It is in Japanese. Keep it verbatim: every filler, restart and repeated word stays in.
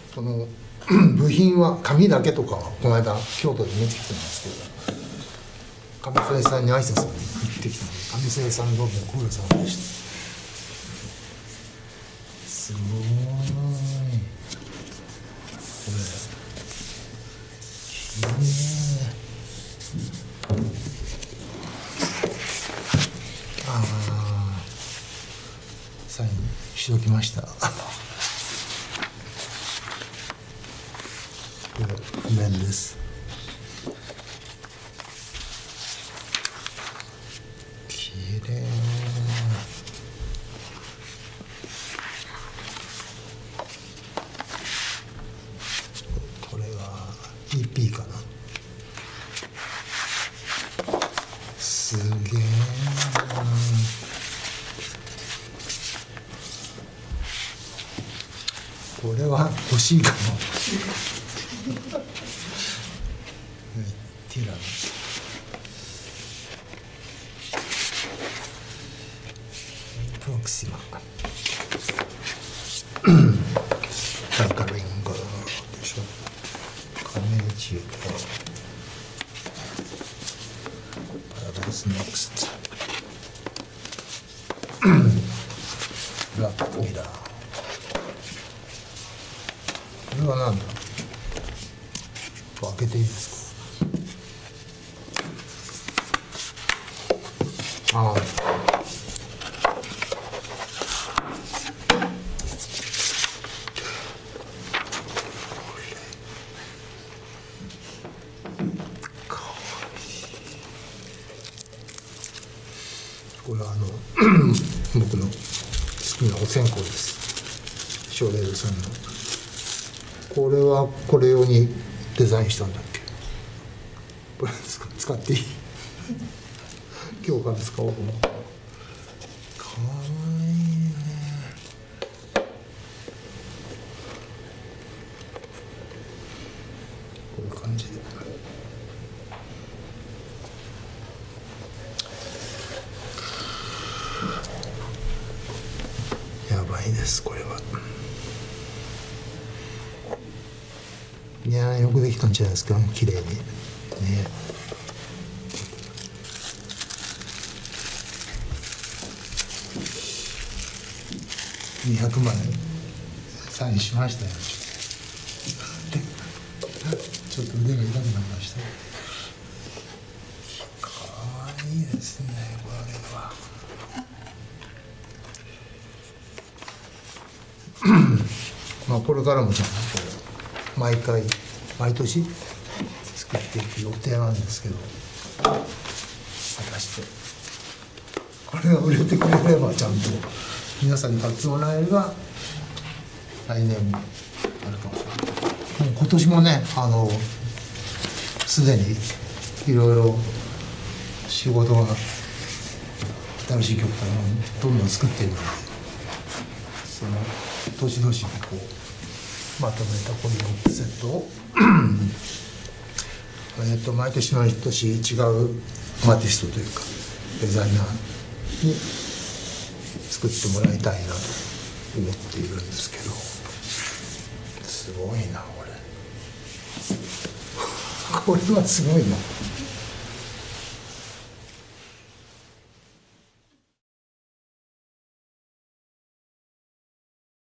この部品は紙だけとかはこの間京都で見てきたんですけど、紙製さんに挨拶に行ってきたので、紙製さんどうもご苦労様でした。すごいこれきれい。ああサインしときました。これ譜面です。きれい。これは イーピー かな。すげえな。これは欲しいかも。ティラノプロクシマタカリンゴでしょ。カメジュパラダイスネクストブラックミラー。これは何だ。開けていいですか。ああこれはあの僕の好きなお線香です。ショレールさんの。これはこれ用にデザインしたんだっけ。これ使っていい。今日から使おうと思った。かわいいね。こういう感じで。やばいですこれは。いやーよくできたんじゃないですか。綺麗にね。にひゃくまいサインしましたよ。ちょっと腕が痛くなりました。かわいいですねこれは。まあこれからもじゃあ毎回毎年作っていく予定なんですけど、果たしてこれが売れてくれればちゃんと皆さんに買ってもらえれば来年もあるかもしれない。もう今年もねあのすでにいろいろ仕事が新しい曲からどんどん作っているので、その年々にこうまとめたこのボックスセットをえっと毎年毎年違うアーティストというかデザイナーに作ってもらいたいなと思っているんですけど、すごいなこれ。これはすごいな。